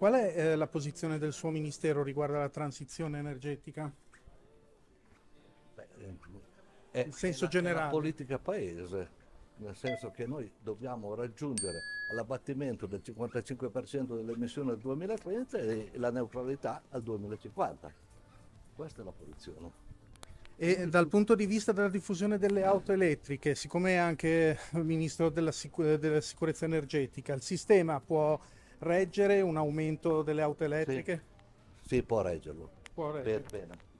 Qual è la posizione del suo ministero riguardo alla transizione energetica? Beh, In senso è la generale. politica paese, nel senso che noi dobbiamo raggiungere l'abbattimento del 55% delle emissioni al 2030 e la neutralità al 2050. Questa è la posizione. E dal punto di vista della diffusione delle auto elettriche, siccome è anche ministro della sicurezza energetica, il sistema può reggere un aumento delle auto Sì, elettriche? sì, può reggerlo. Può Per reggere. bene.